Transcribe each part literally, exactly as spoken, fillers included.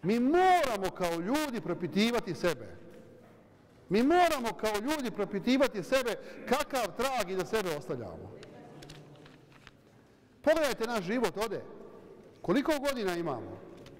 Mi moramo kao ljudi propitivati sebe. Mi moramo kao ljudi propitivati sebe kakav trag iza sebe ostavljamo. Pogledajte naš život ovdje. Koliko godina imamo?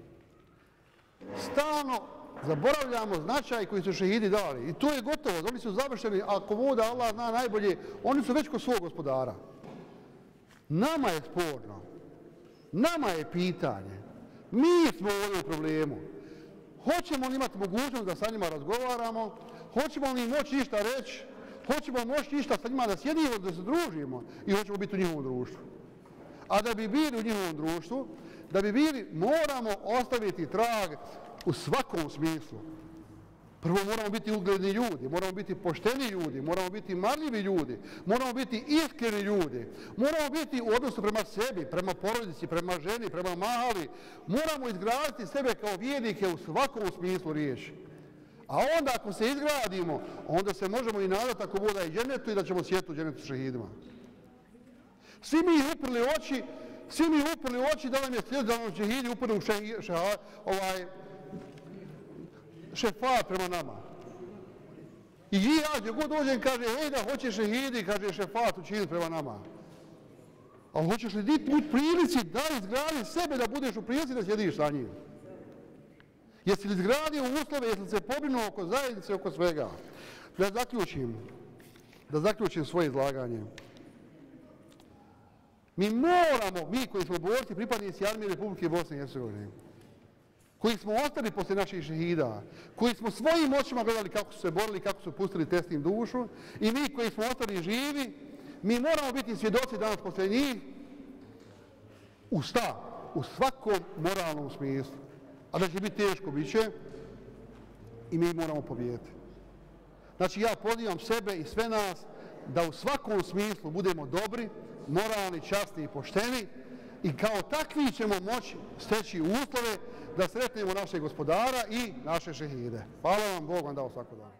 Stalno zaboravljamo značaj koji su šehidi dali. I to je gotovo. Oni su završeni, ako voda Allah zna najbolje, oni su već kod svog gospodara. Nama je sporno. Nama je pitanje. Mi smo u ovom problemu. Hoćemo li imati mogućnost da sa njima razgovaramo? Hoćemo li moći ništa reći? Hoćemo moći ništa sa njima da sjedimo, da se družimo i hoćemo biti u njihovom društvu. A da bi bili u njihovom društvu, da bi bili, moramo ostaviti trag u svakom smislu. Prvo moramo biti ugledni ljudi, moramo biti pošteni ljudi, moramo biti marljivi ljudi, moramo biti iskreni ljudi, moramo biti u odnosu prema sebi, prema porodici, prema ženi, prema mahali, moramo izgraditi sebe kao vjernike u svakom smislu riječi. A onda ako se izgradimo, onda se možemo i nadati ako Boga i dženetu i da ćemo sjetiti u dženetu šehidima. Svi mi uprli oči, svi mi uprli oči da nam je slijed, da nam šehidi uprli u še, še, ovaj, šefat prema nama. I ja gdje god dođem kaže, hej da hoćeš šehidi, kaže šefat učiniti prema nama. A hoćeš li biti u prilici da izgradi sebe da budeš u prilici da sjediš sa njim? Jesi li izgradio uslove, jesi li se pobrinuo oko zajednice, oko svega? Da zaključim, da zaključim svoje izlaganje. Mi moramo, mi koji smo borci, pripadnici Armije Republike Bosne i Hercegovine, koji smo ostali poslije naših šehida, koji smo svojim očima gledali kako su se borili, kako su pustili testim dušu, i mi koji smo ostali živi, mi moramo biti svjedoci danas poslije njih u šta? U svakom moralnom smislu. A da će biti teško, bit će, i mi moramo pobijediti. Znači ja pozivam sebe i sve nas da u svakom smislu budemo dobri, moralni, časni i pošteni i kao takvi ćemo moći steći uslove da sretnemo našeg gospodara i naše šehide. Hvala vam, Bog vam dao svako dan.